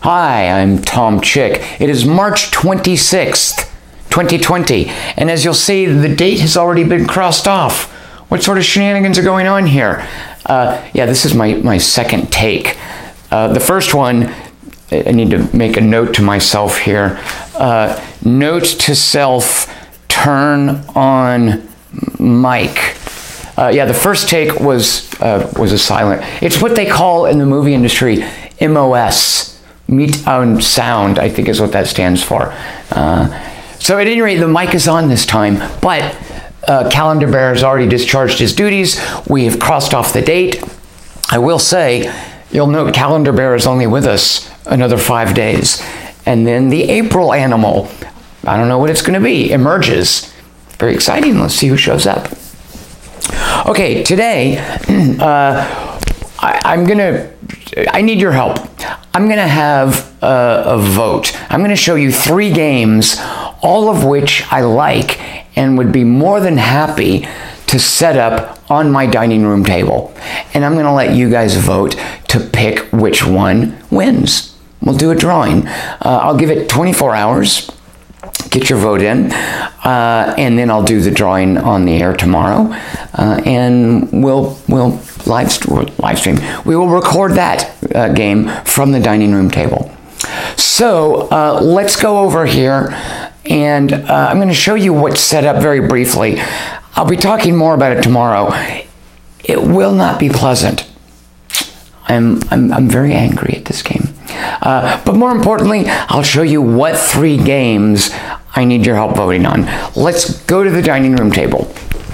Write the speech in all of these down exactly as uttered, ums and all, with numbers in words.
Hi, I'm Tom Chick. It is March twenty-sixth, twenty twenty, and as you'll see, the date has already been crossed off. What sort of shenanigans are going on here? Uh, yeah, this is my, my second take. Uh, the first one, I need to make a note to myself here. Uh, note to self, turn on mic. Uh, yeah, the first take was uh, was a silent. It's what they call in the movie industry M O S. Meet on sound, I think is what that stands for. Uh, so at any rate, the mic is on this time, but uh, Calendar Bear has already discharged his duties. We have crossed off the date. I will say, you'll note Calendar Bear is only with us another five days. And then the April animal, I don't know what it's going to be, emerges. Very exciting. Let's see who shows up. Okay, today, uh, I, I'm going to, I need your help. I'm going to have a, a vote. I'm going to show you three games, all of which I like and would be more than happy to set up on my dining room table. And I'm going to let you guys vote to pick which one wins. We'll do a drawing. Uh, I'll give it twenty-four hours. Get your vote in, uh, and then I'll do the drawing on the air tomorrow, uh, and we'll we'll live, st- live stream. We will record that uh, game from the dining room table. So uh, let's go over here, and uh, I'm going to show you what's set up very briefly. I'll be talking more about it tomorrow. It will not be pleasant. I'm I'm I'm very angry at this game. Uh, but more importantly, I'll show you what three games I need your help voting on. Let's go to the dining room table.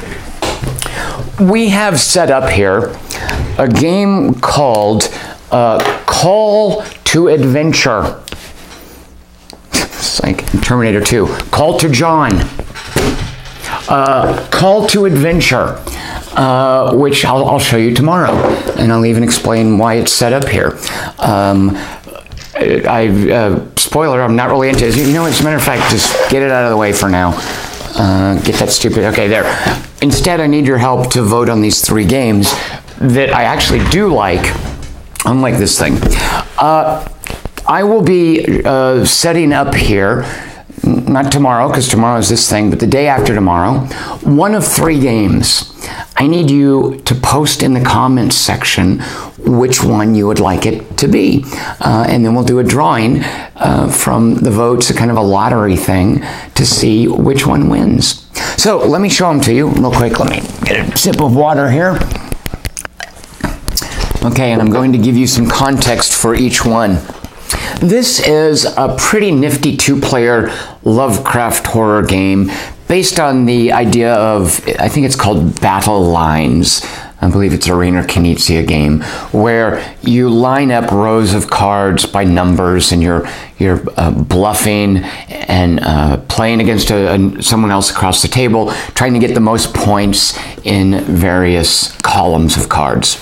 We have set up here a game called uh, Call to Adventure. It's like Terminator two. Call to John. Uh, Call to Adventure. Uh, which I'll, I'll show you tomorrow, and I'll even explain why it's set up here. Um, I, uh, spoiler, I'm not really into it. You know, as a matter of fact, just get it out of the way for now. Uh, get that stupid, okay, there. Instead, I need your help to vote on these three games that I actually do like, unlike this thing. Uh, I will be uh, setting up here, not tomorrow, because tomorrow is this thing, but the day after tomorrow, one of three games. I need you to post in the comments section which one you would like it to be. Uh, and then we'll do a drawing uh, from the votes, a kind of a lottery thing, to see which one wins. So let me show them to you real quick. Let me get a sip of water here. Okay, and I'm going to give you some context for each one. This is a pretty nifty two-player Lovecraft horror game based on the idea of, I think it's called Battle Lines. I believe it's a Rainer Knizia game, where you line up rows of cards by numbers, and you're you're uh, bluffing and uh, playing against a, a, someone else across the table, trying to get the most points in various columns of cards.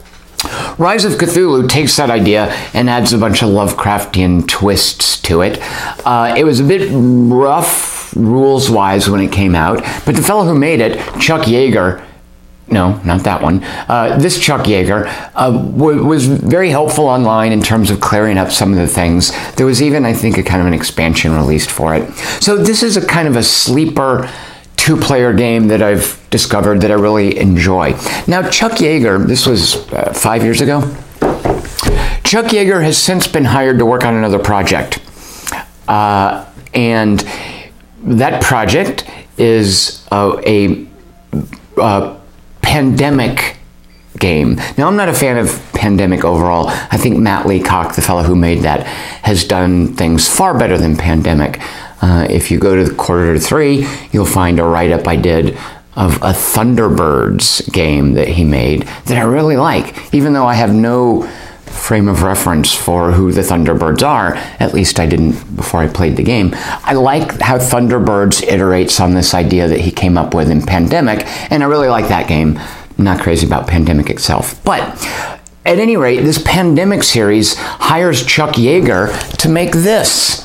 Rise of Cthulhu takes that idea and adds a bunch of Lovecraftian twists to it. Uh, it was a bit rough rules-wise when it came out, but the fellow who made it, Chuck Yeager, no, not that one, uh, this Chuck Yeager, uh, w- was very helpful online in terms of clearing up some of the things. There was even, I think, a kind of an expansion released for it. So this is a kind of a sleeper two-player game that I've discovered that I really enjoy. Now, Chuck Yeager, this was uh, five years ago. Chuck Yeager has since been hired to work on another project. Uh, and that project is uh, a, a pandemic game. Now, I'm not a fan of Pandemic overall. I think Matt Leacock, the fellow who made that, has done things far better than Pandemic. Uh, if you go to the quarter to three, you'll find a write-up I did of a Thunderbirds game that he made that I really like, even though I have no frame of reference for who the Thunderbirds are. At least I didn't before I played the game. I like how Thunderbirds iterates on this idea that he came up with in Pandemic, and I really like that game. I'm not crazy about Pandemic itself. But at any rate, this Pandemic series hires Chuck Yeager to make this,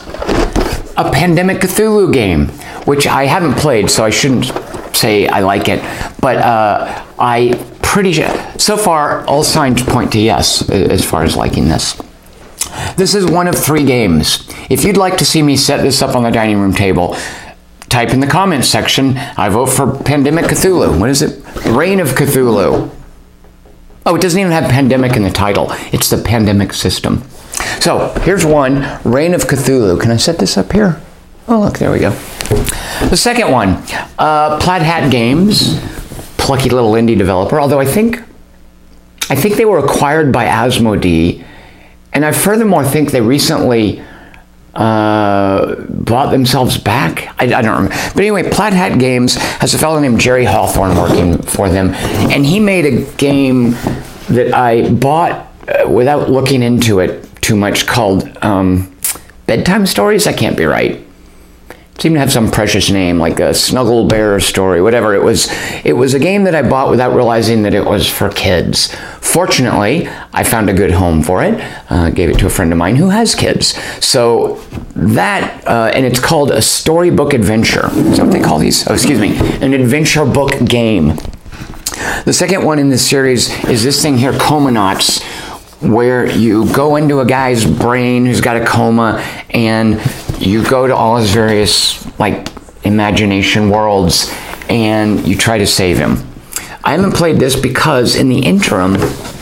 a Pandemic Cthulhu game, which I haven't played, so I shouldn't say I like it, but uh, I pretty sure, so far, all signs point to yes, as far as liking this. This is one of three games. If you'd like to see me set this up on the dining room table, type in the comments section, I vote for Pandemic Cthulhu. What is it? Reign of Cthulhu. Oh, it doesn't even have pandemic in the title. It's the pandemic system. So here's one, Reign of Cthulhu. Can I set this up here? Oh, look, there we go. The second one, uh, Plaid Hat Games, plucky little indie developer, although I think, I think they were acquired by Asmodee, and I furthermore think they recently uh, bought themselves back. I, I don't remember. But anyway, Plaid Hat Games has a fellow named Jerry Hawthorne working for them, and he made a game that I bought uh, without looking into it too much called um, Bedtime Stories. I can't be right. It seemed to have some precious name, like a Snuggle Bear Story, whatever it was. It was a game that I bought without realizing that it was for kids. Fortunately, I found a good home for it. Uh, gave it to a friend of mine who has kids. So that, uh, and it's called a storybook adventure. Is that what they call these? Oh, excuse me, an adventure book game. The second one in this series is this thing here, Comanauts, where you go into a guy's brain who's got a coma, and you go to all his various, like, imagination worlds, and you try to save him. I haven't played this because in the interim,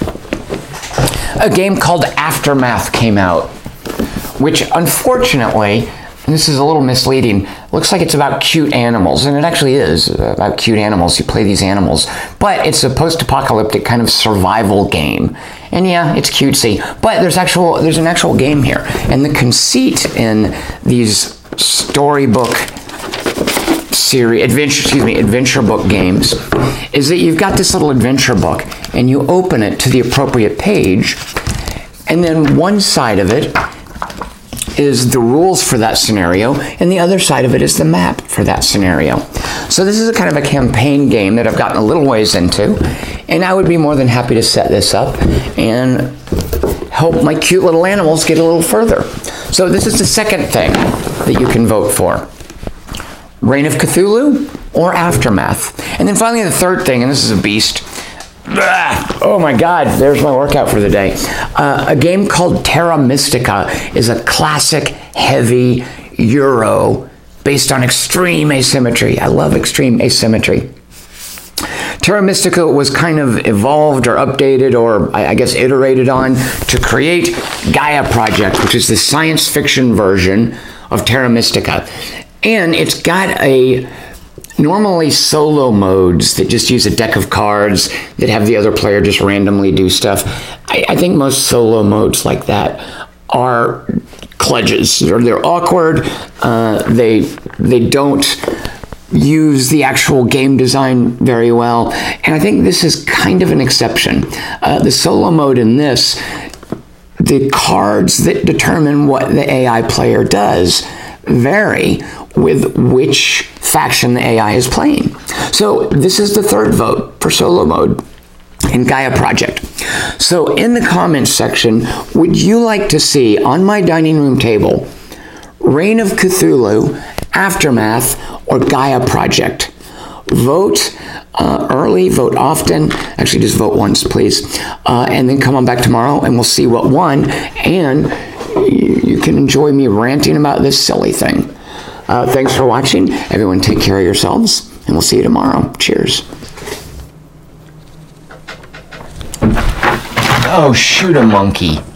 a game called Aftermath came out, which unfortunately, and this is a little misleading, looks like it's about cute animals, and it actually is about cute animals. You play these animals, but it's a post-apocalyptic kind of survival game. And yeah, it's cutesy, but there's actual there's an actual game here. And the conceit in these storybook series, adventure, excuse me, adventure book games, is that you've got this little adventure book, and you open it to the appropriate page, and then one side of it is the rules for that scenario, and the other side of it is the map for that scenario. So this is a kind of a campaign game that I've gotten a little ways into, and I would be more than happy to set this up and help my cute little animals get a little further. So this is the second thing that you can vote for. Reign of Cthulhu or Aftermath. And then finally the third thing, and this is a beast. Oh my God, there's my workout for the day. Uh, a game called Terra Mystica is a classic, heavy Euro based on extreme asymmetry. I love extreme asymmetry. Terra Mystica was kind of evolved or updated or I guess iterated on to create Gaia Project, which is the science fiction version of Terra Mystica. And it's got a normally solo modes that just use a deck of cards that have the other player just randomly do stuff. I, I think most solo modes like that are kludges, or they're awkward. Uh, they they don't use the actual game design very well, and I think this is kind of an exception. Uh, the solo mode in this, the cards that determine what the A I player does vary with which faction the A I is playing. So this is the third vote for solo mode in Gaia Project. So in the comments section, would you like to see on my dining room table Reign of Cthulhu, Aftermath, or Gaia Project? Vote uh, early, vote often. Actually, just vote once, please. Uh, and then come on back tomorrow and we'll see what won. And you, you can enjoy me ranting about this silly thing. Uh, thanks for watching. Everyone take care of yourselves, and we'll see you tomorrow. Cheers. Oh, shoot a monkey.